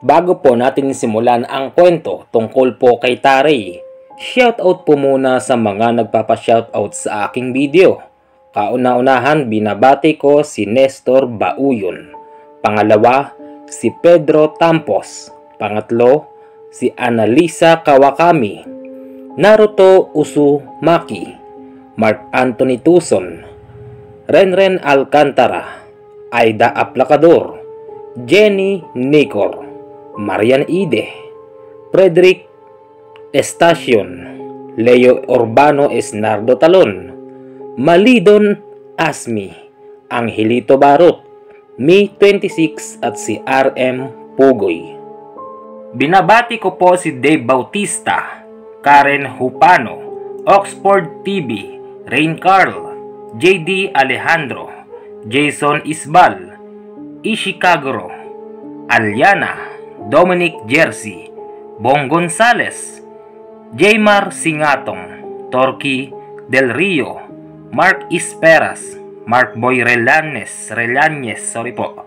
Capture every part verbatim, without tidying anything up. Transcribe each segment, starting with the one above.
Bago po natin simulan ang kwento tungkol po kay Tarey, shoutout po muna sa mga nagpapa-shoutout sa aking video. Kauna-unahan, binabati ko si Nestor Bauyon. Pangalawa, si Pedro Tampos. Pangatlo, si Annalisa Kawakami. Naruto Uzumaki. Mark Anthony Tuson. Renren Alcantara. Aida Aplacador. Jenny Nicor. Marian Ide. Frederick Estacion. Leo Urbano Esnardo Talon. Malidon Asmi, Angelito Barot, May twenty-six at si R M Pugoy. Binabati ko po si Dave Bautista, Karen Hupano, Oxford T V, Rain Carl, J D Alejandro, Jason Isbal, Ishikaguro, Aliana, Dominic Jersey, Bong Gonzales, Jaymar Singatong, Torky Del Rio, Mark Isperas, Mark Boy Relanes, Relanes, sorry po,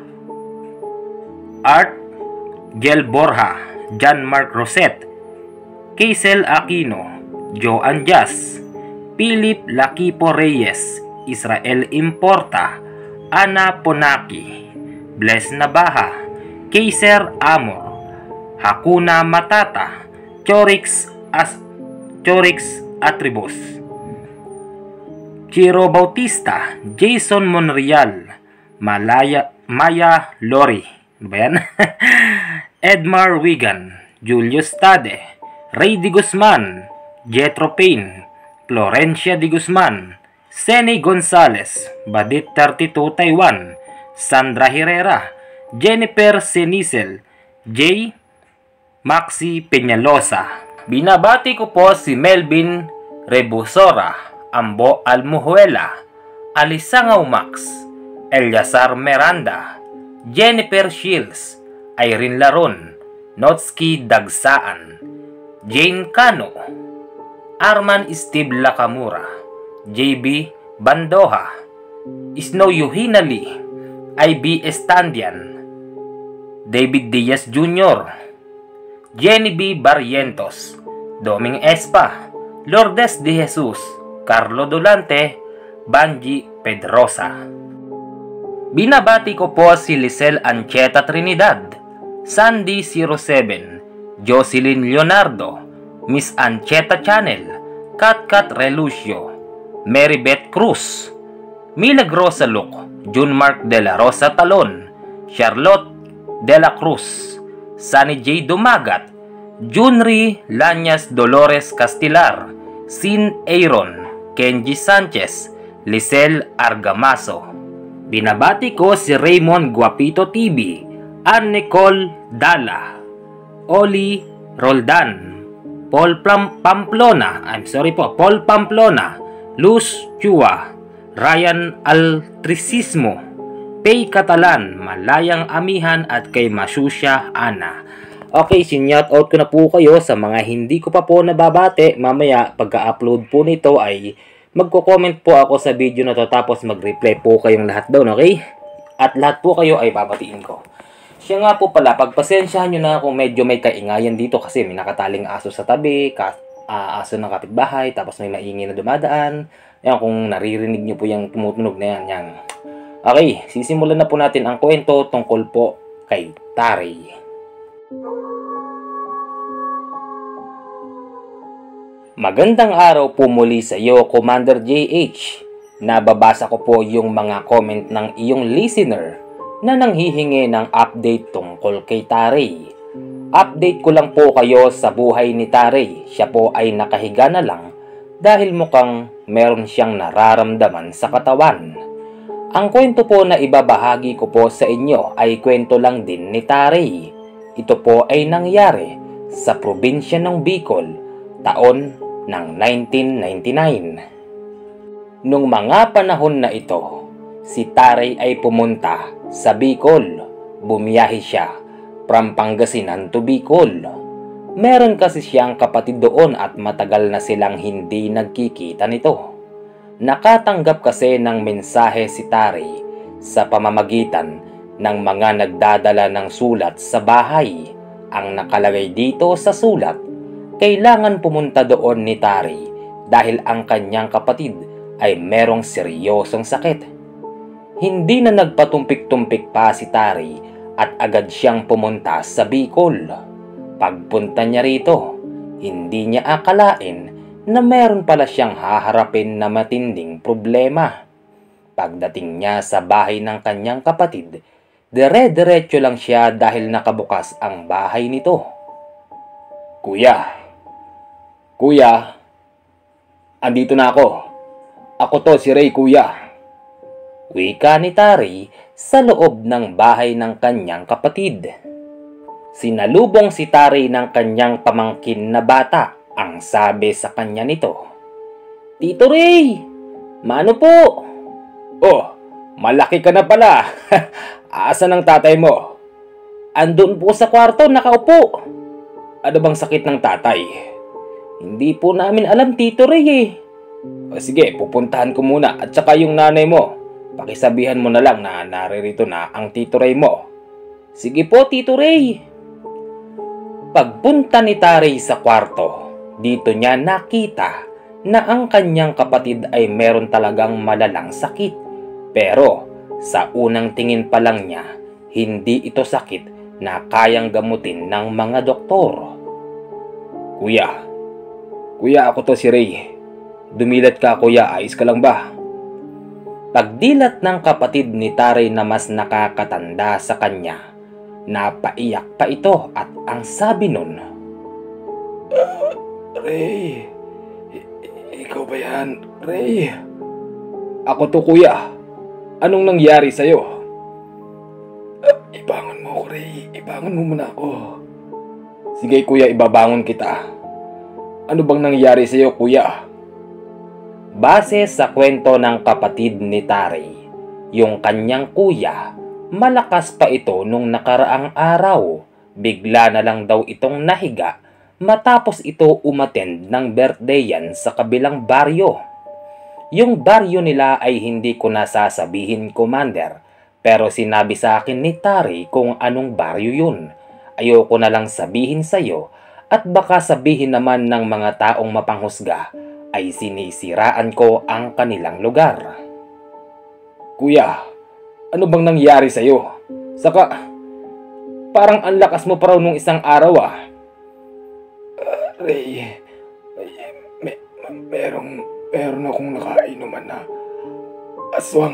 Art Gel Borja, John Mark Roset, Kaisel Aquino, Joe Anjas, Philip Laquipo Reyes, Israel Importa, Ana Ponaki, Bless Nabaha, Kaiser Amor, Hakuna Matata, Chorix As Chorix Atribus, Chiro Bautista, Jason Monreal, Malaya, Maya Lori, ano ba yan? Edmar Wigan, Julius Tade, Ray Di Guzman, Jetro Payne, Florencia Di Guzman, Seni Gonzales, Badit thirty-two Taiwan, Sandra Herrera, Jennifer Senisel, J. Maxi Peñalosa. Binabati ko po si Melvin Rebusora, Ambo Almuhuela, Alisangaw Max, Eliazar Miranda, Jennifer Shields, Irene Laron, Notski Dagsaan, Jane Cano, Arman Steve Lakamura, J B Bandoha, Snow Yuhinali, I B Estandian, David Diaz Junior, Jenny B. Barrientos, Doming Espa, Lourdes De Jesus, Carlo Dolante, Banji Pedrosa. Binabati ko po si Lisel Ancheta Trinidad, Sandy zero seven, Jocelyn Leonardo, Miss Ancheta Channel, Katkat Relucio, Mary Beth Cruz, Milagrosa Luc, June Mark De La Rosa Talon, Charlotte De La Cruz, Sunny J. Dumagat, Junri Lanyas Dolores Castilar, Sin Aaron, Kenji Sanchez, Lisel Argamaso. Binabati ko si Raymond Guapito T V, Ann Nicole Dala, Oli Roldan, Paul Pam Pamplona, I'm sorry po, Paul Pamplona, Luz Chua, Ryan Altricismo, Pay Catalan, Malayang Amihan at kay Masusya Ana. Okay, sinyaut ko na po kayo sa mga hindi ko pa po nababate. Mamaya pagka-upload po nito ay magko-comment po ako sa video na to, tapos mag-reply po kayong lahat doon, okay? At lahat po kayo ay babatiin ko. Siya nga po pala, pagpasensyahan nyo na kung medyo may kaingayan dito kasi may nakataling aso sa tabi, ka, uh, aso ng kapitbahay, tapos may maingay na dumadaan. Yan, kung naririnig nyo po yung tumutunog na yan, yan. Okay, sisimulan na po natin ang kwento tungkol po kay Tarey. Magandang araw po muli sa iyo, Commander J H. Nababasa ko po yung mga comment ng iyong listener na nanghihingi ng update tungkol kay Tarey. Update ko lang po kayo sa buhay ni Tarey. Siya po ay nakahiga na lang dahil mukhang meron siyang nararamdaman sa katawan. Ang kwento po na ibabahagi ko po sa inyo ay kwento lang din ni Tarey. Ito po ay nangyari sa probinsya ng Bicol, taon ng nineteen ninety-nine. Nung mga panahon na ito, si Tarey ay pumunta sa Bicol. Bumiyahe siya from Pangasinan to Bicol. Meron kasi siyang kapatid doon at matagal na silang hindi nagkikita nito. Nakatanggap kasi ng mensahe si Tarey sa pamamagitan ng mga nagdadala ng sulat sa bahay. Ang nakalagay dito sa sulat, kailangan pumunta doon ni Tari dahil ang kanyang kapatid ay merong seryosong sakit. Hindi na nagpatumpik-tumpik pa si Tari at agad siyang pumunta sa Bicol. Pagpunta niya rito, hindi niya akalain na meron pala siyang haharapin na matinding problema. Pagdating niya sa bahay ng kanyang kapatid, dire-diretso lang siya dahil nakabukas ang bahay nito. Kuya, Kuya, andito na ako. Ako to si Ray, kuya. Wika ni Tari sa loob ng bahay ng kanyang kapatid. Sinalubong si Tari ng kanyang pamangkin na bata. Ang sabi sa kanya nito, Tito Ray, mano po? Oh, malaki ka na pala. Asa ng tatay mo? Andun po sa kwarto, nakaupo. Ano bang sakit ng tatay? Hindi po namin alam, Tito Ray eh. O sige, pupuntahan ko muna. At saka yung nanay mo, pakisabihan mo na lang na naririto na ang Tito Ray mo. Sige po, Tito Ray. Pagpunta ni Tari sa kwarto, dito niya nakita na ang kanyang kapatid ay meron talagang malalang sakit. Pero sa unang tingin pa lang niya, hindi ito sakit na kayang gamutin ng mga doktor. Kuya, Kuya, ako to si Ray. Dumilat ka, kuya. Ayos ka lang ba? Pagdilat ng kapatid ni Tari na mas nakakatanda sa kanya, napaiyak pa ito at ang sabi nun, uh, Ray, I- ikaw ba yan, Ray? Ako to, kuya. Anong nangyari sa'yo? Uh, ibangon mo ako, Ray. Ibangon mo muna ako. Sige, kuya, ibabangon kita. Ano bang nangyari sa'yo, kuya? Base sa kwento ng kapatid ni Tari, yung kanyang kuya, malakas pa ito nung nakaraang araw. Bigla na lang daw itong nahiga matapos ito umattend ng birthday yan sa kabilang baryo. Yung baryo nila ay hindi ko na sasabihin, Commander, pero sinabi sa akin ni Tari kung anong baryo yun. Ayoko na lang sabihin sa'yo at baka sabihin naman ng mga taong mapanghusga ay sinisiraan ko ang kanilang lugar. Kuya, ano bang nangyari sa'yo? Saka, parang ang lakas mo pa raw nung isang araw ah. Uh, Ray, may, merong, meron akong nakainuman na aswang.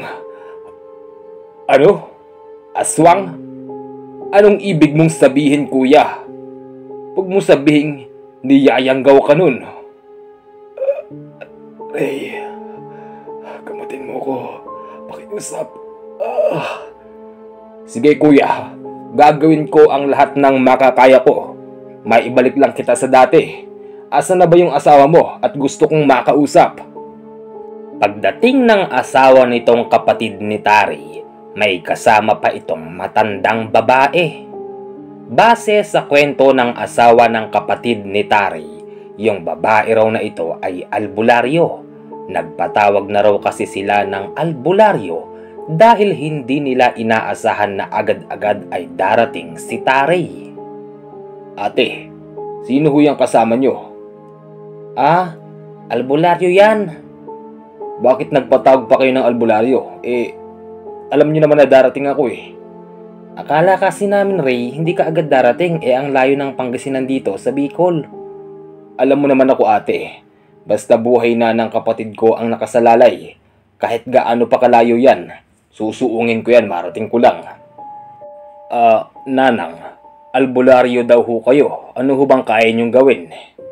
Ano? Aswang? Anong ibig mong sabihin, kuya? Huwag mo sabihin, niyayanggaw ka nun. Uh, Ray, gamutin mo ko. Pakiusap. Uh. Sige, kuya. Gagawin ko ang lahat ng makakaya ko. May ibalik lang kita sa dati. Asa na ba yung asawa mo at gusto kong makausap? Pagdating ng asawa nitong kapatid ni Tari, may kasama pa itong matandang babae. Base sa kwento ng asawa ng kapatid ni Tari, yung babae raw na ito ay albularyo. Nagpatawag na raw kasi sila ng albularyo dahil hindi nila inaasahan na agad-agad ay darating si Tari. Ate, sino ho yung kasama nyo? Ah, albularyo yan. Bakit nagpatawag pa kayo ng albularyo? Eh, alam nyo naman na darating ako eh. Akala kasi namin, Ray, hindi ka agad darating. Eh, ang layo ng Pangasinan dito sa Bicol. Alam mo naman ako, ate. Basta buhay na ng kapatid ko ang nakasalalay. Kahit gaano pa kalayo yan, susuungin ko yan, marating ko lang. Ah, uh, nanang, albularyo daw ho kayo. Ano ho bang kaya niyong gawin?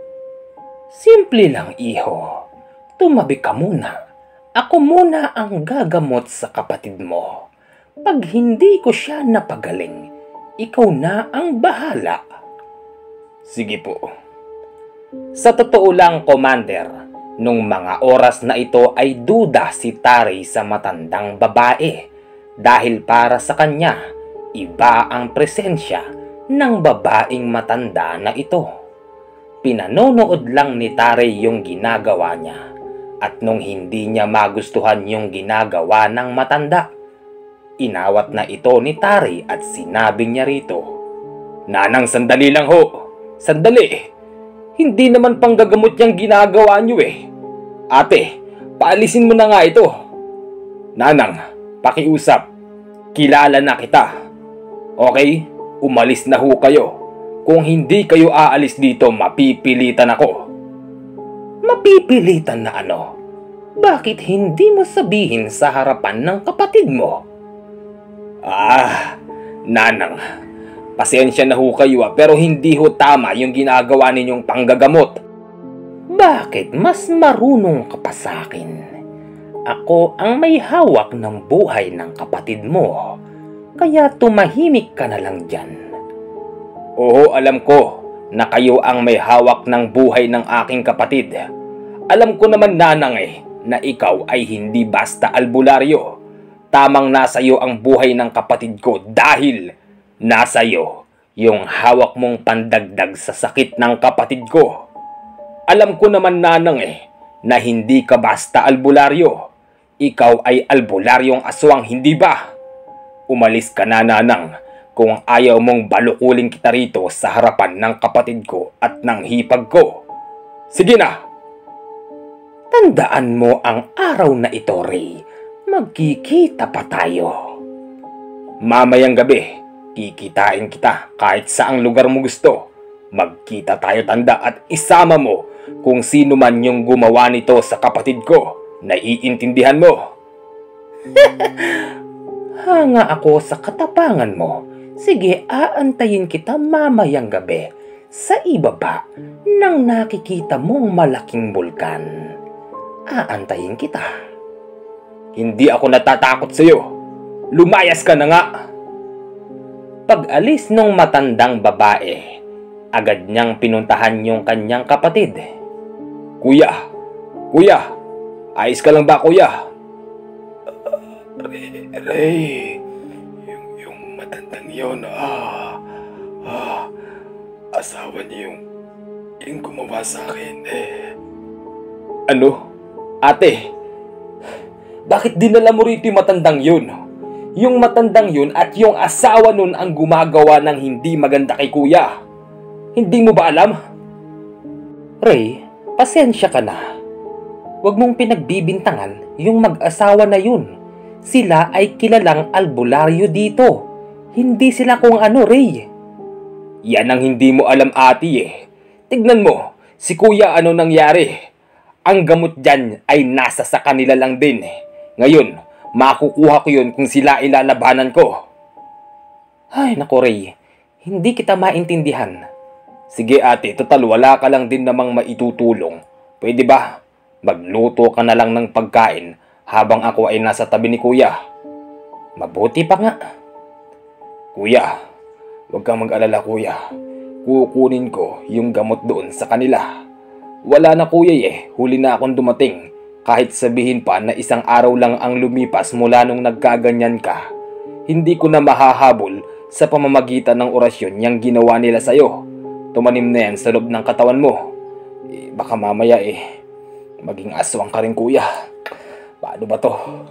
Simple lang, iho. Tumabi ka muna. Ako muna ang gagamot sa kapatid mo. Pag hindi ko siya napagaling, ikaw na ang bahala. Sige po. Sa totoo lang, Commander, nung mga oras na ito ay duda si Tari sa matandang babae dahil para sa kanya, iba ang presensya ng babaeng matanda na ito. Pinanonood lang ni Tari yung ginagawa niya at nung hindi niya magustuhan yung ginagawa ng matanda, Inawat na ito ni Tari at sinabi niya rito, "Nanang, sandali lang ho. Sandali. Hindi naman panggagamot yung ginagawa niyo eh. Ate, paalisin mo na nga ito." "Nanang, pakiusap. Kilala na kita. Okay, umalis na ho kayo. Kung hindi kayo aalis dito, mapipilitan ako." "Mapipilitan na ano? Bakit hindi mo sabihin sa harapan ng kapatid mo?" "Ah, Nanang, pasensya na ho kayo ah, pero hindi ho tama yung ginagawa ninyong panggagamot." "Bakit mas marunong ka pa sa akin? Ako ang may hawak ng buhay ng kapatid mo, kaya tumahimik ka na lang dyan." "Oo, alam ko na kayo ang may hawak ng buhay ng aking kapatid. Alam ko naman, Nanang, eh, na ikaw ay hindi basta albularyo. Tamang nasa iyo ang buhay ng kapatid ko dahil nasa iyo yung hawak mong pandagdag sa sakit ng kapatid ko. Alam ko naman, Nanang, eh, na hindi ka basta albularyo. Ikaw ay albularyong aswang, hindi ba? Umalis ka na, Nanang, kung ayaw mong balukulin kita rito sa harapan ng kapatid ko at ng hipag ko. Sige na!" "Tandaan mo ang araw na ito, Ray. Magkikita pa tayo." "Mamayang gabi, kikitain kita kahit saang lugar mo gusto. Magkita tayo, tanda, at isama mo kung sino man yung gumawa nito sa kapatid ko. Naiintindihan mo?" "Hanga ako sa katapangan mo. Sige, aantayin kita mamayang gabi sa ibaba ng nakikita mong malaking bulkan. Aantayin kita." "Hindi ako natatakot sa iyo. Lumayas ka na nga." Pag-alis ng matandang babae, agad niyang pinuntahan yung kanyang kapatid. "Kuya, kuya, ayos ka lang ba, kuya?" Ray, Ray, yung, yung matandang yun, ah, ah, asawa niya yung, yung gumawa sa akin, eh." "Ano? Ate, bakit dinala mo rito yung matandang yun? Yung matandang yun at yung asawa nun ang gumagawa ng hindi maganda kay kuya. Hindi mo ba alam?" "Ray, pasensya ka na. Huwag mong pinagbibintangan yung mag-asawa na yun. Sila ay kilalang albularyo dito. Hindi sila kung ano, Ray." "Yan ang hindi mo alam, ate, eh. Tignan mo, si kuya ano nangyari. Ang gamot dyan ay nasa sa kanila lang din. Ngayon, makukuha ko yun kung sila ilalabanan ko." "Ay, naku, Ray. Hindi kita maintindihan." "Sige, ate, total wala ka lang din namang maitutulong. Pwede ba? Magluto ka na lang ng pagkain habang ako ay nasa tabi ni kuya." "Mabuti pa nga." "Kuya, huwag kang mag-alala, kuya. Kukunin ko yung gamot doon sa kanila. Wala na, kuya, eh. Huli na akong dumating. Kahit sabihin pa na isang araw lang ang lumipas mula nung nagkaganyan ka, hindi ko na mahahabol sa pamamagitan ng orasyon yang ginawa nila sa'yo. Tumanim na yan sa loob ng katawan mo. Eh, baka mamaya eh, maging aswang ka rin, kuya. Paano ba to?"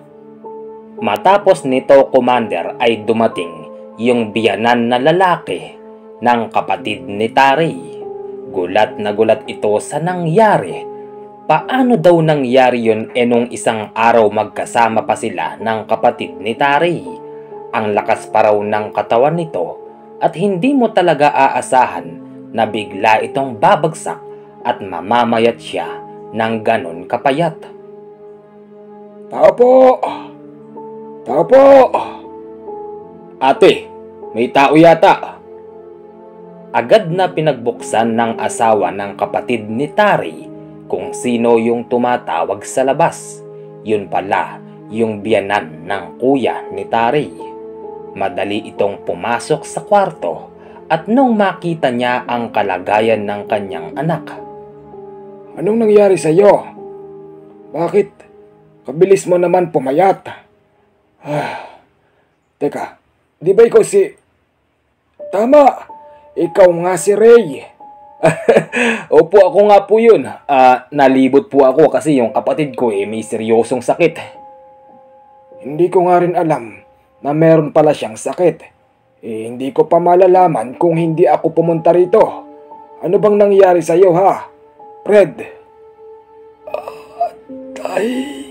Matapos nito, Commander, ay dumating yung biyanan na lalaki ng kapatid ni Tari. Gulat na gulat ito sa nangyari. Paano daw nangyari yun e nung isang araw magkasama pa sila ng kapatid ni Tari? Ang lakas pa raw ng katawan nito at hindi mo talaga aasahan na bigla itong babagsak at mamamayat siya ng ganon kapayat. "Tao po! Tao po!" "Ate, may tao yata." Agad na pinagbuksan ng asawa ng kapatid ni Tari kung sino yung tumatawag sa labas. Yun pala yung biyanan ng kuya ni Tari. Madali itong pumasok sa kwarto at nung makita niya ang kalagayan ng kanyang anak. "Anong nangyari sa iyo? Bakit kabilis mo naman pumayat? Ah, teka, di ba ikaw si... Tama! Ikaw nga si Ray." "Opo, ako nga po yun. Uh, nalibot po ako kasi yung kapatid ko eh may seryosong sakit." "Hindi ko nga rin alam na meron pala siyang sakit. Eh, hindi ko pa malalaman kung hindi ako pumunta rito. Ano bang nangyari sa'yo, ha, Fred? Ah, tay,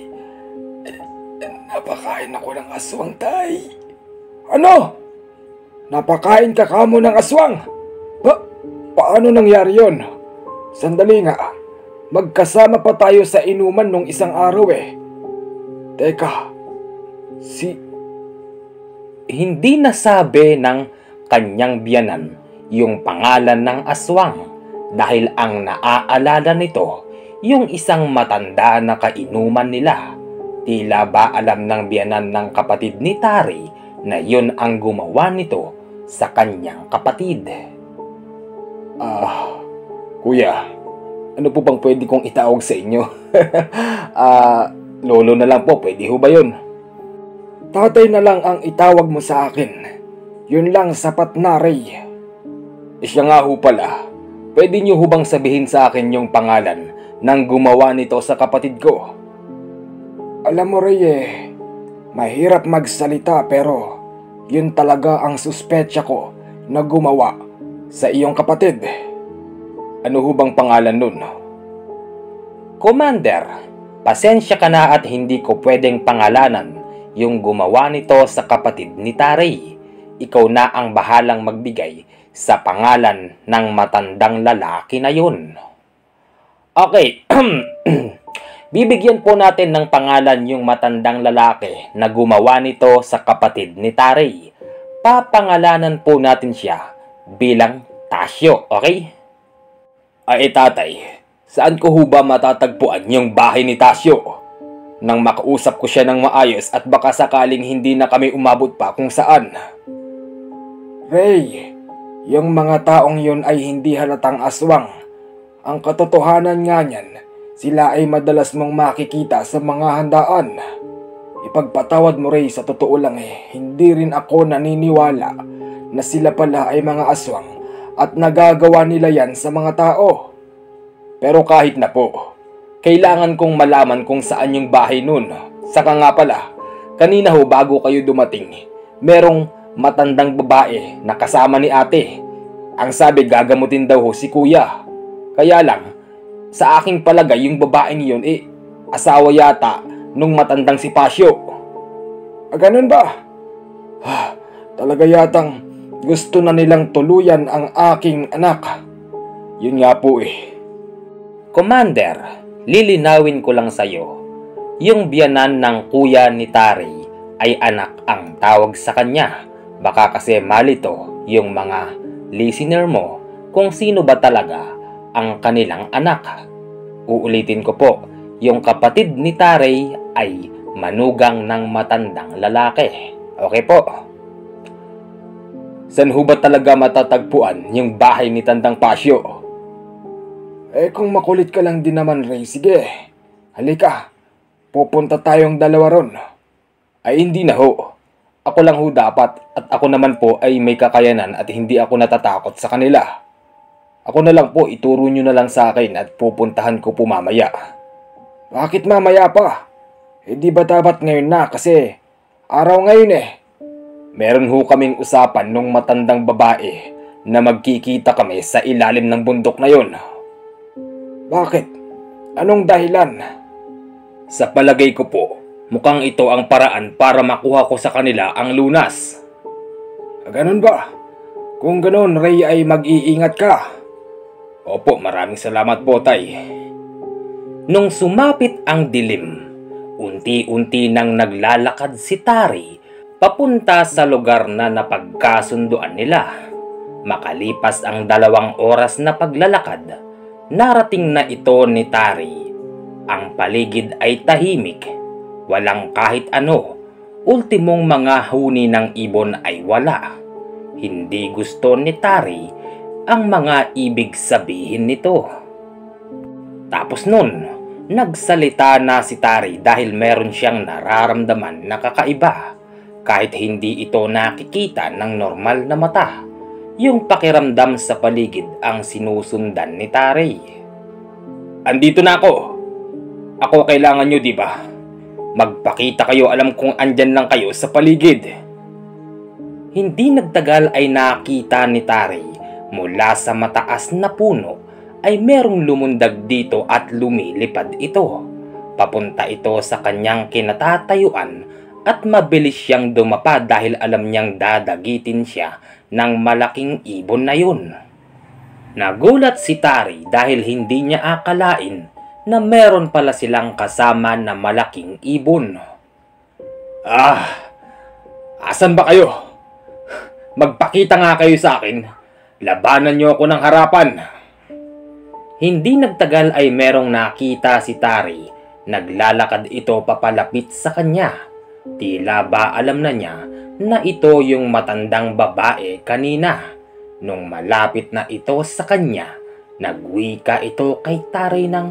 napakain ako ng aswang, tay. Ano? Napakain ka kamo ng aswang? Pa paano nangyari yon? Sandali nga, magkasama pa tayo sa inuman nung isang araw eh. Teka, si... Hindi nasabi ng kanyang biyanan yung pangalan ng aswang dahil ang naaalala nito yung isang matanda na kainuman nila. Tila ba alam ng biyanan ng kapatid ni Tari na yun ang gumawa nito sa kanyang kapatid. Ah, kuya, ano po bang pwede kong itawag sa inyo? Ah, lolo na lang po, pwede ho ba yun? Tatay na lang ang itawag mo sa akin. Yun lang sapat na, Ray. E siya nga ho pala, pwede niyo ho bang sabihin sa akin yung pangalan ng gumawa nito sa kapatid ko? Alam mo, Ray, eh, mahirap magsalita pero yun talaga ang suspetsa ko na gumawa sa iyong kapatid. Ano ho bang pangalan nun? Commander, pasensya ka na at hindi ko pwedeng pangalanan yung gumawa nito sa kapatid ni Tari. Ikaw na ang bahalang magbigay sa pangalan ng matandang lalaki na yun. Okay, bibigyan po natin ng pangalan yung matandang lalaki na gumawa nito sa kapatid ni Tari. Papangalanan po natin siya bilang Tasyo, okay? Ay tatay, saan ko ho ba matatagpuan yung bahay ni Tasyo? Nang makausap ko siya ng maayos at baka sakaling hindi na kami umabot pa kung saan. Ray, yung mga taong yun ay hindi halatang aswang. Ang katotohanan nga niyan, sila ay madalas mong makikita sa mga handaan. Ipagpatawad mo, Ray, sa totoo lang eh, hindi rin ako naniniwala na sila pala ay mga aswang at nagagawa nila yan sa mga tao. Pero kahit na po, kailangan kong malaman kung saan yung bahay nun. Saka nga pala, kanina ho bago kayo dumating, merong matandang babae na kasama ni ate. Ang sabi gagamutin daw ho si kuya. Kaya lang, sa aking palagay yung babaeng yun eh, asawa yata nung matandang si Pasyo. Ah, ganun ba? Ah, talaga yatang gusto na nilang tuluyan ang aking anak. Yun nga po eh. Commander, lilinawin ko lang sa'yo, yung biyanan ng kuya ni Tari ay anak ang tawag sa kanya. Baka kasi malito yung mga listener mo kung sino ba talaga ang kanilang anak. Uulitin ko po, yung kapatid ni Tari ay manugang ng matandang lalaki. Okay po? Saan ho ba talaga matatagpuan yung bahay ni Tandang Pasyo? Eh kung makulit ka lang din naman, Ray, sige. Halika, pupunta tayong dalawa ron. Ay hindi na ho. Ako lang ho dapat at ako naman po ay may kakayanan at hindi ako natatakot sa kanila. Ako na lang po, ituro nyo na lang sa akin at pupuntahan ko po mamaya. Bakit mamaya pa? Eh di ba dapat ngayon na kasi araw ngayon eh. Meron ho kaming usapan nung matandang babae na magkikita kami sa ilalim ng bundok na yon. Bakit? Anong dahilan? Sa palagay ko po, mukhang ito ang paraan para makuha ko sa kanila ang lunas. Ganun ba? Kung ganun, Ray, ay mag-iingat ka. Opo, maraming salamat po, tay. Nung sumapit ang dilim, unti-unti nang naglalakad si Tari papunta sa lugar na napagkasunduan nila. Makalipas ang dalawang oras na paglalakad, narating na ito ni Tari. Ang paligid ay tahimik, walang kahit ano. Ultimong mga huni ng ibon ay wala. Hindi gusto ni Tari ang mga ibig sabihin nito. Tapos nun, nagsalita na si Tari dahil meron siyang nararamdaman na kakaiba. Kahit hindi ito nakikita ng normal na mata, yung pakiramdam sa paligid ang sinusundan ni Tari. Andito na ako. Ako kailangan nyo, di ba? Magpakita kayo, alam kong andyan lang kayo sa paligid. Hindi nagtagal ay nakita ni Tari mula sa mataas na puno ay merong lumundag dito at lumilipad ito. Papunta ito sa kanyang kinatatayuan at mabilis siyang dumapa dahil alam niyang dadagitin siya ng malaking ibon na yun. Nagulat si Tari dahil hindi niya akalain na meron pala silang kasama na malaking ibon. Ah, asan ba kayo? Magpakita nga kayo sa akin. Labanan niyo ako ng harapan. Hindi nagtagal ay merong nakita si Tari. Naglalakad ito papalapit sa kanya. Tila ba alam na niya na ito yung matandang babae kanina. Nung malapit na ito sa kanya, nagwika ito kay Tari ng,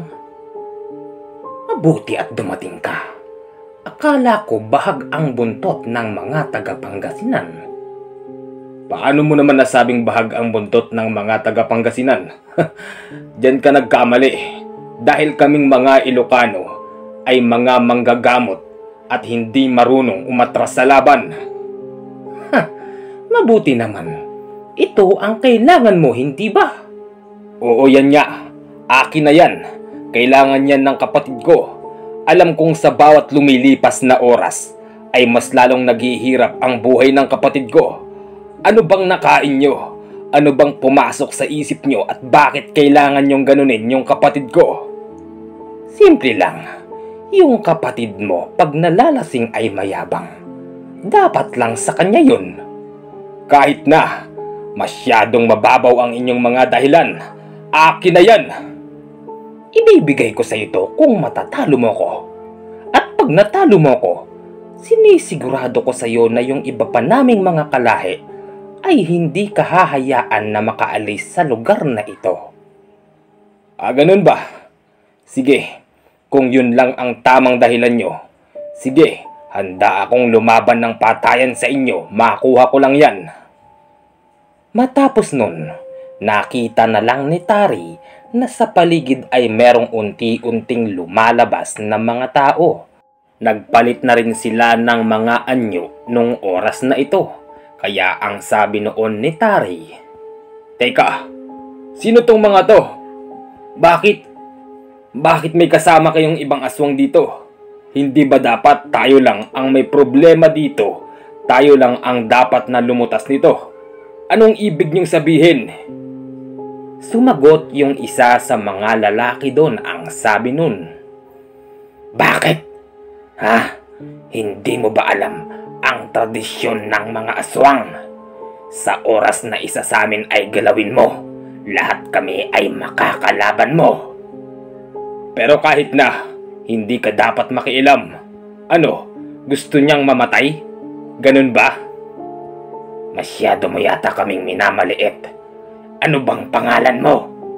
"Mabuti at dumating ka. Akala ko bahag ang buntot ng mga taga-Pangasinan." Paano mo naman nasabing bahag ang buntot ng mga taga-Pangasinan? Diyan ka nagkamali. Dahil kaming mga Ilocano ay mga manggagamot at hindi marunong umatras sa laban. Ha, mabuti naman. Ito ang kailangan mo, hindi ba? Oo, yan nga. Akin na yan. Kailangan yan ng kapatid ko. Alam kong sa bawat lumilipas na oras ay mas lalong naghihirap ang buhay ng kapatid ko. Ano bang nakain nyo? Ano bang pumasok sa isip nyo at bakit kailangan nyong ganunin yung kapatid ko? Simple lang. Yung kapatid mo pag nalalasing ay mayabang. Dapat lang sa kanya yun. Kahit na, masyadong mababaw ang inyong mga dahilan. Akin na yan! Ibibigay ko sa ito kung matatalo mo ko. At pag natalo mo ko, sinisigurado ko sa iyo na yung iba pa naming mga kalahi ay hindi kahahayaan na makaalis sa lugar na ito. Ah, ganun ba? Sige, kung yun lang ang tamang dahilan nyo, sige, handa akong lumaban ng patayan sa inyo. Makuha ko lang yan. Matapos nun, nakita na lang ni Tari na sa paligid ay merong unti-unting lumalabas na mga tao. Nagpalit na rin sila ng mga anyo nung oras na ito. Kaya ang sabi noon ni Tari, "Teka, sino tong mga to? Bakit? Bakit may kasama kayong ibang aswang dito? Hindi ba dapat tayo lang ang may problema dito? Tayo lang ang dapat na lumutas nito? Anong ibig niyong sabihin?" Sumagot yung isa sa mga lalaki doon. Ang sabi nun, "Bakit? Ha? Hindi mo ba alam ang tradisyon ng mga aswang? Sa oras na isa sa amin ay galawin mo, lahat kami ay makakalaban mo." Pero kahit na, hindi ka dapat makialam. Ano, gusto niyang mamatay? Ganun ba? Masyado mo yata kaming minamaliit. Ano bang pangalan mo?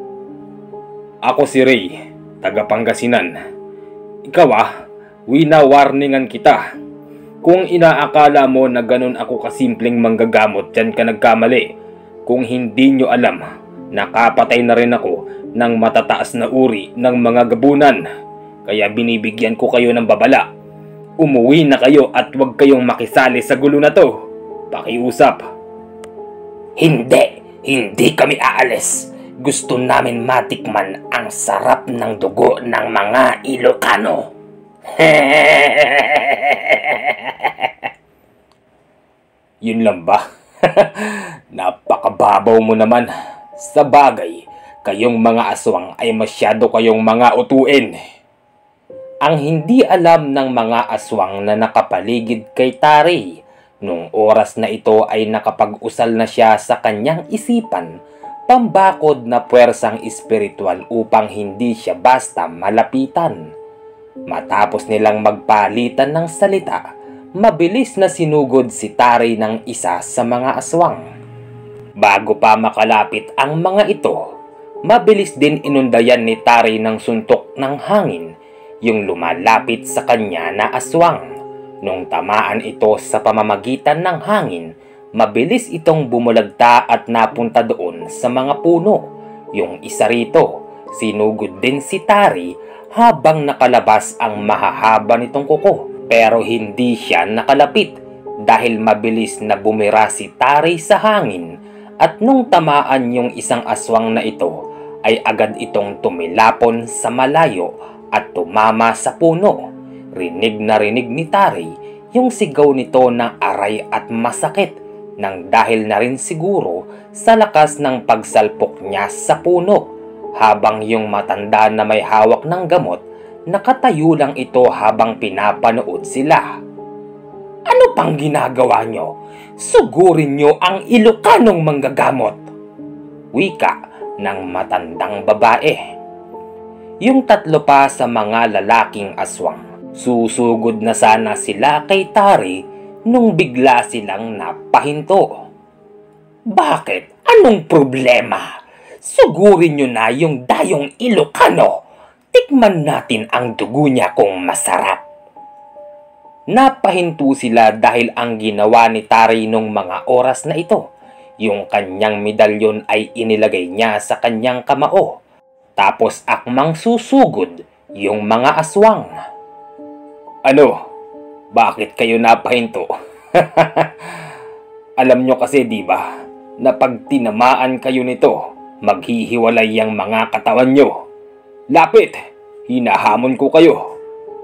Ako si Ray, taga Pangasinan. Ikaw ah, wina-warningan kita. Kung inaakala mo na ganun ako kasimpleng manggagamot, dyan ka nagkamali. Kung hindi nyo alam, nakapatay na rin ako ng matataas na uri ng mga gabunan. Kaya binibigyan ko kayo ng babala. Umuwi na kayo at huwag kayong makisali sa gulo na to. Pakiusap. Hindi! Hindi kami aalis. Gusto namin matikman ang sarap ng dugo ng mga Ilocano. Yun lang ba? Napakababaw mo naman. Sa bagay, kayong mga aswang ay masyado kayong mga utuin. Ang hindi alam ng mga aswang na nakapaligid kay Tari, nung oras na ito ay nakapag-usal na siya sa kanyang isipan, pambakod na puwersang espiritual upang hindi siya basta malapitan. Matapos nilang magpalitan ng salita, mabilis na sinugod si Tari ng isa sa mga aswang. Bago pa makalapit ang mga ito, mabilis din inundayan ni Tari ng suntok ng hangin yung lumalapit sa kanya na aswang. Nung tamaan ito sa pamamagitan ng hangin, mabilis itong bumulagta at napunta doon sa mga puno. Yung isa rito, sinugod din si Tari habang nakalabas ang mahahaba nitong kuko. Pero hindi siya nakalapit dahil mabilis na bumira si Tari sa hangin at nung tamaan yung isang aswang na ito ay agad itong tumilapon sa malayo at tumama sa puno. Rinig na rinig ni Tari yung sigaw nito ng aray at masakit nang dahil na rin siguro sa lakas ng pagsalpok niya sa puno, habang yung matanda na may hawak ng gamot nakatayo lang ito habang pinapanood sila. Ano pang ginagawa nyo? Sugurin nyo ang Ilocanong manggagamot, wika ng matandang babae. Yung tatlo pa sa mga lalaking aswang, susugod na sana sila kay Tari nung bigla silang napahinto. Bakit? Anong problema? Sugurin nyo na yung dayong Ilocano. Tikman natin ang dugo niya kung masarap. Napahinto sila dahil ang ginawa ni Tari nung mga oras na ito, yung kanyang medalyon ay inilagay niya sa kanyang kamao. Tapos akmang susugod yung mga aswang. Ano? Bakit kayo napahinto? Alam nyo kasi di ba na pag tinamaan kayo nito, maghihiwalay ang mga katawan nyo. Lapit! Hinahamon ko kayo.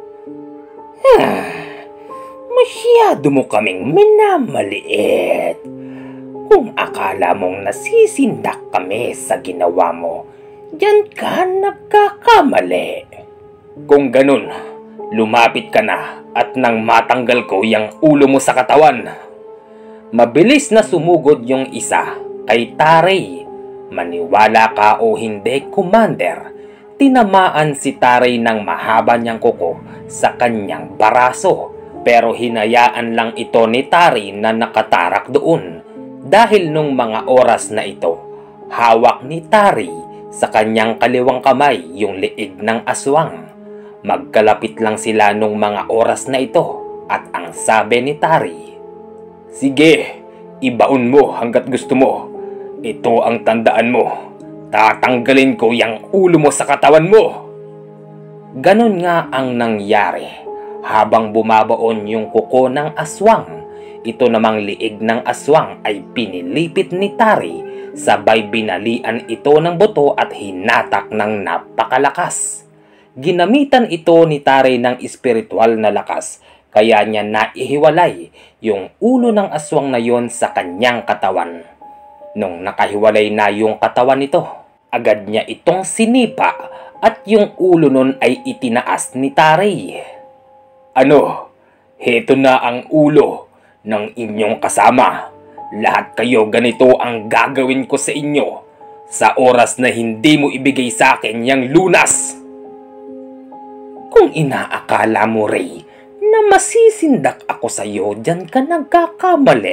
Masyado mo kaming minamaliit. Kung akala mong nasisindak kami sa ginawa mo, diyan ka nagkakamali. Kung ganun, lumapit ka na at nang matanggal ko yung ulo mo sa katawan. Mabilis na sumugod yung isa kay Tari. Maniwala ka o hindi, Commander, tinamaan si Tari ng mahaba niyang kuko sa kanyang baraso. Pero hinayaan lang ito ni Tari na nakatarak doon. Dahil nung mga oras na ito, hawak ni Tari sa kanyang kaliwang kamay yung liig ng aswang. Magkalapit lang sila nung mga oras na ito at ang sabi ni Tari, sige, ibaon mo hanggat gusto mo. Ito ang tandaan mo. Tatanggalin ko yung ulo mo sa katawan mo. Ganon nga ang nangyari. Habang bumabaon yung kuko ng aswang, ito namang liig ng aswang ay pinilipit ni Tari, sabay binalian ito ng buto at hinatak ng napakalakas. Ginamitan ito ni Tari ng espiritual na lakas, kaya niya naihiwalay yung ulo ng aswang na yon sa kanyang katawan. Nung nakahiwalay na yung katawan nito, agad niya itong sinipa at yung ulo nun ay itinaas ni Tari. Ano? Heto na ang ulo ng inyong kasama. Lahat kayo ganito ang gagawin ko sa inyo sa oras na hindi mo ibigay sa akin yung lunas. Kung inaakala mo, Ray, na masisindak ako sa iyo, diyan ka nagkakamali.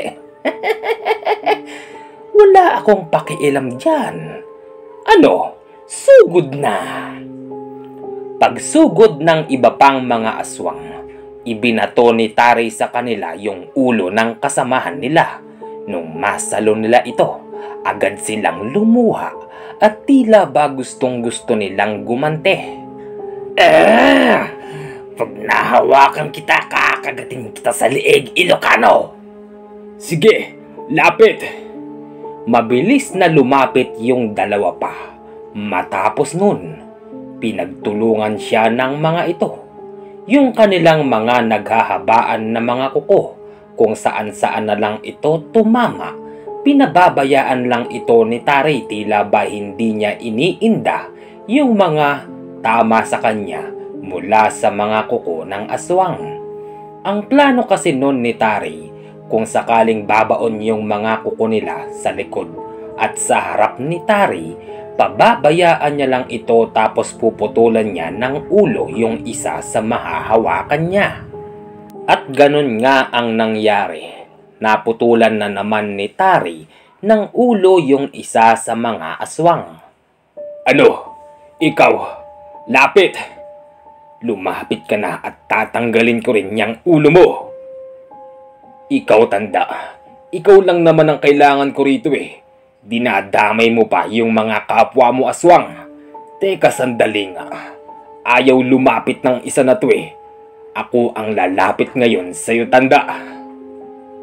Wala akong pakialam dyan. Ano? Sugod na. Pagsugod ng iba pang mga aswang, ibinato ni Tari sa kanila yung ulo ng kasamahan nila. Nung masalo nila ito, agad silang lumuha at tila ba gustong gusto nilang gumante. Eh, pag nahawakan kita, kakagatin kita sa liig, Ilocano. Sige, lapit. Mabilis na lumapit yung dalawa pa. Matapos nun, pinagtulungan siya ng mga ito. Yung kanilang mga naghahabaan na mga kuko, kung saan saan na lang ito tumama. Pinababayaan lang ito ni Tari, tila ba hindi niya iniinda yung mga tama sa kanya mula sa mga kuko ng aswang. Ang plano kasi nun ni Tari, kung sakaling babaon yung mga kuko nila sa likod at sa harap ni Tari, pababayaan niya lang ito tapos puputulan niya ng ulo yung isa sa mahahawakan niya. At ganun nga ang nangyari. Naputulan na naman ni Tari ng ulo yung isa sa mga aswang. Ano? Ikaw? Lapit! Lumapit ka na at tatanggalin ko rin yung ulo mo. Ikaw, tanda. Ikaw lang naman ang kailangan ko rito eh. Dinadamay mo pa yung mga kapwa mo aswang. Teka, sandali nga. Ayaw lumapit ng isa na to eh. Ako ang lalapit ngayon sa'yo, tanda.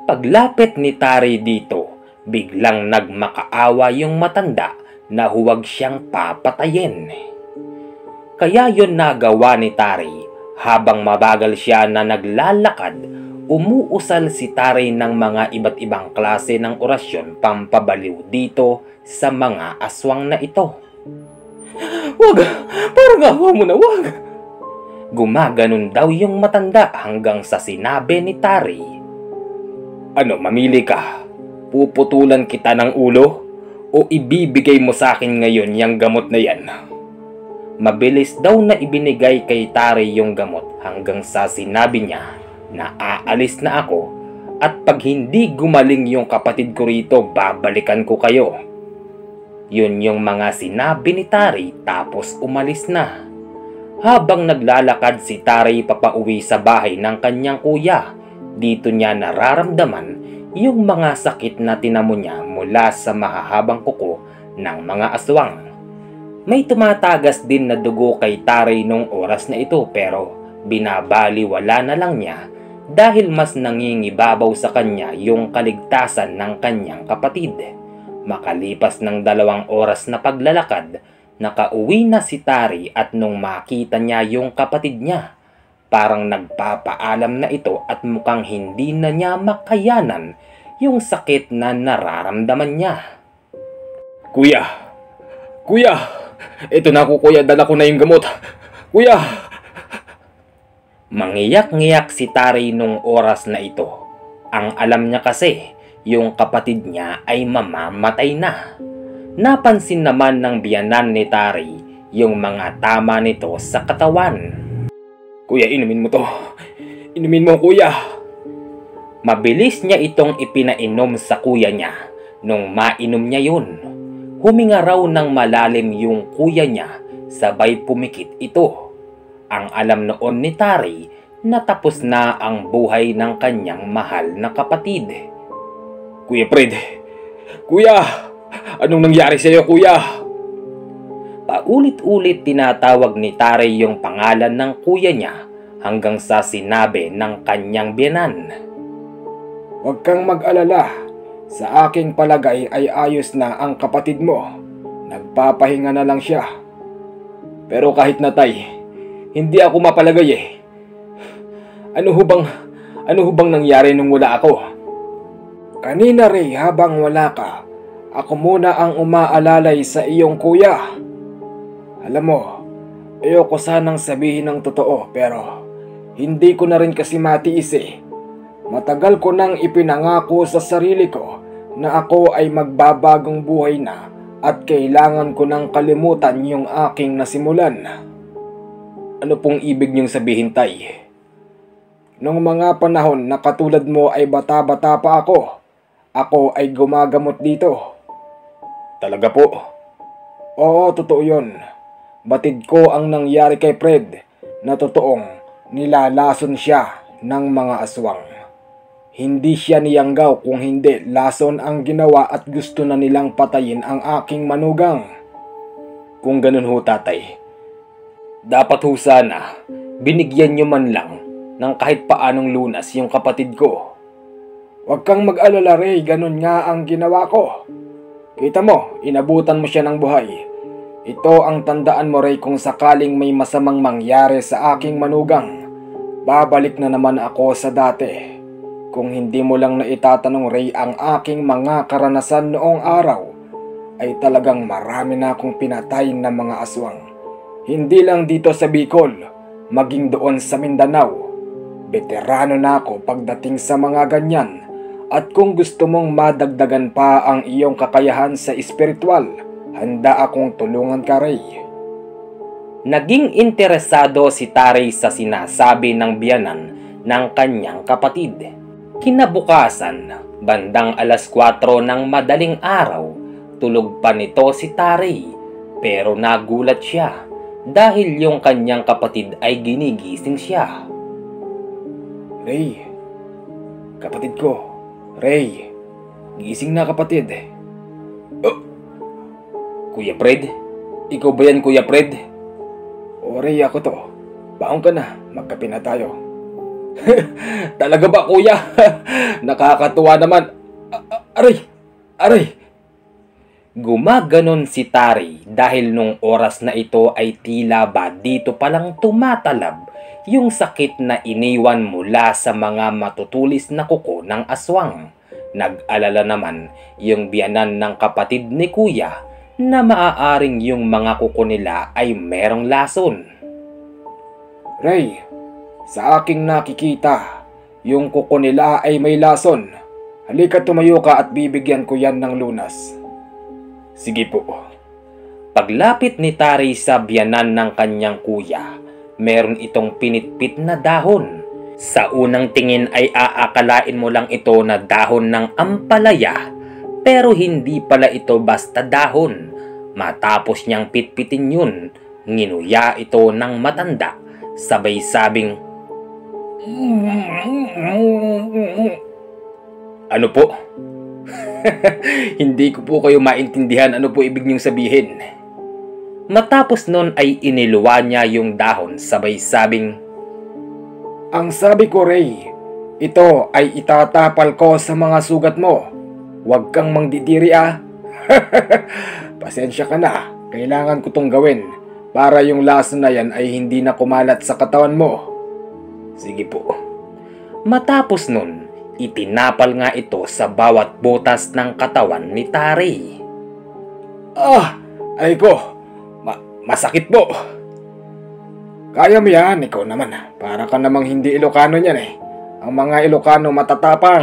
paglapit ni Tari dito, biglang nagmakaawa yung matanda na huwag siyang papatayin. Kaya yun nagawa ni Tari. Habang mabagal siya na naglalakad, umuusal si Tari ng mga iba't ibang klase ng orasyon pampabaliw dito sa mga aswang na ito. "Wag! Parang awa mo na, wag!" Gumaganon daw yung matanda hanggang sa sinabi ni Tari, "Ano, mamili ka? Puputulan kita ng ulo o ibibigay mo sa akin ngayon yung gamot na yan?" Mabilis daw na ibinigay kay Tari yung gamot hanggang sa sinabi niya na aalis na ako at pag hindi gumaling yung kapatid ko rito, babalikan ko kayo. Yun yung mga sinabi ni Tari tapos umalis na. Habang naglalakad si Tari papauwi sa bahay ng kanyang kuya, dito niya nararamdaman yung mga sakit na tinamo niya mula sa mahahabang kuko ng mga aswang. May tumatagas din na dugo kay Tari nung oras na ito pero binabaliwala na lang niya dahil mas nangingibabaw sa kanya yung kaligtasan ng kanyang kapatid. Makalipas ng dalawang oras na paglalakad, nakauwi na si Tari at nung makita niya yung kapatid niya, parang nagpapaalam na ito at mukhang hindi na niya makayanan yung sakit na nararamdaman niya. "Kuya! Kuya! Ito na ako, kuya. Dala ko na yung gamot. Kuya!" Mangiyak-ngiyak si Tari nung oras na ito. Ang alam niya kasi, yung kapatid niya ay mamamatay na. Napansin naman ng biyanan ni Tari yung mga tama nito sa katawan. "Kuya, inumin mo to. Inumin mo, kuya." Mabilis niya itong ipinainom sa kuya niya. Nung mainom niya yun, huminga raw ng malalim yung kuya niya, sabay pumikit ito. Ang alam noon ni Tari na tapos na ang buhay ng kanyang mahal na kapatid. "Kuya Fred! Kuya! Anong nangyari sa iyo, kuya?" Paulit-ulit tinatawag ni Tari yung pangalan ng kuya niya hanggang sa sinabi ng kanyang biyanan, "Huwag kang mag-alala. Sa aking palagay ay ayos na ang kapatid mo. Nagpapahinga na lang siya. Pero kahit na, tay, hindi ako mapalagay eh. Ano hubang, ano hubang nangyari nung wala ako?" "Kanina, Ray, habang wala ka, ako muna ang umaalalay sa iyong kuya. Alam mo, ayoko sanang sabihin ng totoo pero hindi ko na rin kasi matiis eh. Matagal ko nang ipinangako sa sarili ko na ako ay magbabagong buhay na at kailangan ko nang kalimutan yung aking nasimulan." "Ano pong ibig niyong sabihin, tay?" "Nung mga panahon na katulad mo ay bata-bata pa ako, ako ay gumagamot dito." "Talaga po?" "Oo, totoo yun. Batid ko ang nangyari kay Fred na totoong nilalason siya ng mga aswang. Hindi siya niyanggaw, kung hindi lason ang ginawa at gusto na nilang patayin ang aking manugang." "Kung ganun ho, tatay, dapat ho sana binigyan niyo man lang ng kahit paanong lunas yung kapatid ko." "Huwag kang mag-alala, Ray, ganun nga ang ginawa ko. Kita mo, inabutan mo siya ng buhay. Ito ang tandaan mo, Ray, kung sakaling may masamang mangyari sa aking manugang, babalik na naman ako sa dati. Kung hindi mo lang na itatanong, Ray, ang aking mga karanasan noong araw, ay talagang marami na akong pinatay na mga aswang. Hindi lang dito sa Bicol, maging doon sa Mindanao. Veterano na ako pagdating sa mga ganyan. At kung gusto mong madagdagan pa ang iyong kakayahan sa espiritual, handa akong tulungan ka, Ray." Naging interesado si Tari sa sinasabi ng biyanan ng kanyang kapatid. Kinabukasan, bandang alas kwatro ng madaling araw, tulog pa nito si Tari. Pero nagulat siya dahil yung kanyang kapatid ay ginigising siya. "Ray, kapatid ko. Ray, gising na, kapatid." "Oh, Kuya Fred? Ikaw ba yan, Kuya Fred?" "O, Ray, ako to. Baon ka na, magkape na tayo." Talaga ba, kuya? Nakakatuwa naman. A- a- aray! Aray! Gumaganon si Tari dahil nung oras na ito ay tila ba dito palang tumatalab yung sakit na iniwan mula sa mga matutulis na kuko ng aswang. Nag-alala naman yung biyanan ng kapatid ni kuya na maaaring yung mga kuko nila ay merong lason. Ray, sa aking nakikita, yung kuko nila ay may lason. Halika, tumayo ka at bibigyan ko yan ng lunas. Sige po. Paglapit ni Tari sa biyanan ng kanyang kuya, meron itong pinitpit na dahon. Sa unang tingin ay aakalain mo lang ito na dahon ng ampalaya, pero hindi pala ito basta dahon. Matapos niyang pitpitin yun, nginuya ito ng matanda, sabay sabing, "Ano po?" Hindi ko po kayo maintindihan ano po ibig niyong sabihin. Matapos nun ay iniluwa niya yung dahon, sabay sabing, Ang sabi ko, Ray, ito ay itatapal ko sa mga sugat mo. Huwag kang mangdidiri ah. Pasensya ka na, kailangan ko tong gawin para yung lason na yan ay hindi na kumalat sa katawan mo. Sige po. Matapos nun, itinapal nga ito sa bawat butas ng katawan ni Tari. Ah, ay ko, ma- masakit po. Kaya mo yan, ikaw naman. Para ka namang hindi Ilocano niyan eh. Ang mga Ilocano matatapang.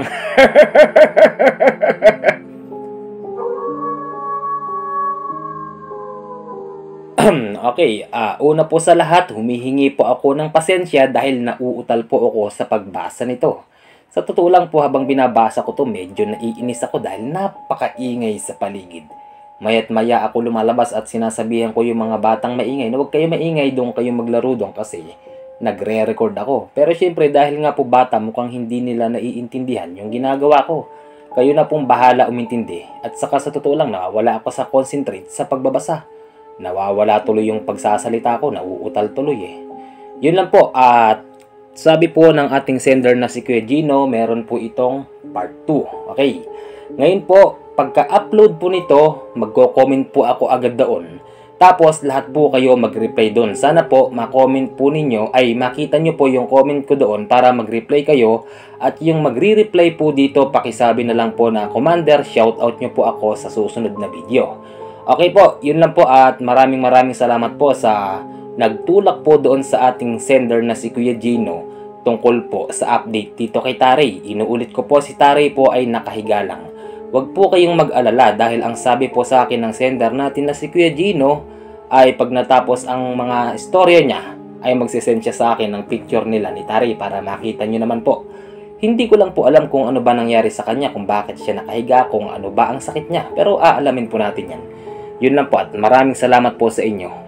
Okay, uh, una po sa lahat, humihingi po ako ng pasensya dahil nauutal po ako sa pagbasa nito. Sa totoo lang po, habang binabasa ko to, medyo naiinis ako dahil napakaingay sa paligid. Maya't maya ako lumalabas at sinasabihan ko yung mga batang maingay na huwag kayo maingay, doon kayo maglaro doon kasi nagre-record ako. Pero syempre dahil nga po bata, mukhang hindi nila naiintindihan yung ginagawa ko. Kayo na pong bahala umintindi. At saka sa totoo lang, nawawala ako sa concentrate sa pagbabasa. Nawawala tuloy yung pagsasalita ko, nauutal tuloy eh. Yun lang po, at sabi po ng ating sender na si Kuya Gino, meron po itong part two. Okay, ngayon po, pagka-upload po nito, magko-comment po ako agad doon. Tapos lahat po kayo mag-reply doon. Sana po ma-comment po ninyo, ay makita nyo po yung comment ko doon para mag-reply kayo. At yung magre-reply po dito, pakisabi na lang po na Commander, shoutout nyo po ako sa susunod na video. Okay po, yun lang po at maraming maraming salamat po sa nagtulak po doon sa ating sender na si Kuya Gino tungkol po sa update dito kay Tari. Inuulit ko po, si Tari po ay nakahiga lang. Huwag po kayong mag-alala dahil ang sabi po sa akin ng sender natin na si Kuya Gino ay pag natapos ang mga istorya niya ay magsisend siya sa akin ng picture nila ni Tari para makita nyo naman po. Hindi ko lang po alam kung ano ba nangyari sa kanya, kung bakit siya nakahiga, kung ano ba ang sakit niya, pero aalamin po natin yan. Yun lang po at maraming salamat po sa inyo.